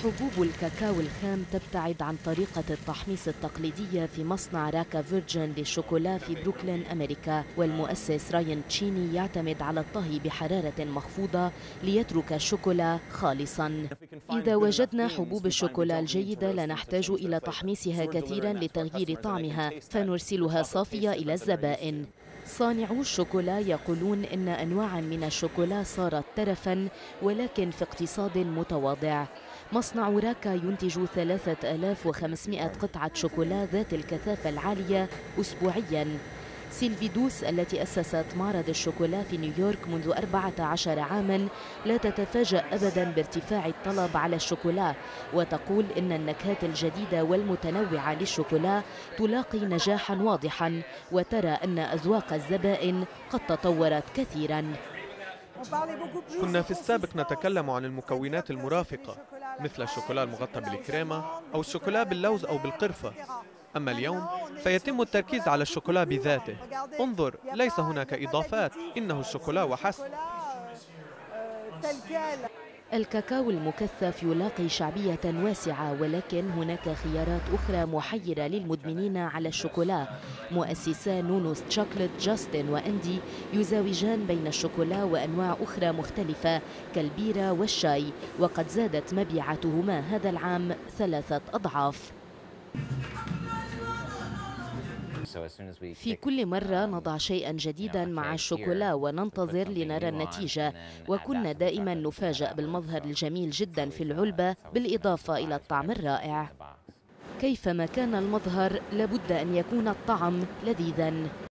حبوب الكاكاو الخام تبتعد عن طريقة التحميص التقليدية في مصنع راكا فيرجن للشوكولا في بروكلين أمريكا، والمؤسس راين تشيني يعتمد على الطهي بحرارة مخفوضة ليترك الشوكولا خالصاً. إذا وجدنا حبوب الشوكولا الجيدة لا نحتاج إلى تحميصها كثيراً لتغيير طعمها، فنرسلها صافية إلى الزبائن. صانعو الشوكولا يقولون إن أنواعاً من الشوكولا صارت ترفاً، ولكن في اقتصاد متواضع. مصنع راكا ينتج 3500 قطعة شوكولا ذات الكثافة العالية أسبوعياً. سيلفي دوس التي أسست معرض الشوكولا في نيويورك منذ 14 عاماً لا تتفاجأ أبداً بارتفاع الطلب على الشوكولا، وتقول إن النكهات الجديدة والمتنوعة للشوكولا تلاقي نجاحاً واضحاً، وترى أن أذواق الزبائن قد تطورت كثيراً. كنا في السابق نتكلم عن المكونات المرافقة مثل الشوكولا المغطى بالكريمة أو الشوكولا باللوز أو بالقرفة. أما اليوم فيتم التركيز على الشوكولا بذاته. انظر، ليس هناك إضافات، إنه الشوكولا وحسب. الكاكاو المكثف يلاقي شعبية واسعة، ولكن هناك خيارات أخرى محيرة للمدمنين على الشوكولا. مؤسسا نونوس تشوكلت جاستن وأندي يزاوجان بين الشوكولا وأنواع أخرى مختلفة كالبيرة والشاي، وقد زادت مبيعاتهما هذا العام 3 أضعاف. في كل مرة نضع شيئا جديدا مع الشوكولا وننتظر لنرى النتيجة، وكنا دائما نفاجأ بالمظهر الجميل جدا في العلبة بالإضافة إلى الطعم الرائع. كيفما كان المظهر لابد أن يكون الطعم لذيذا.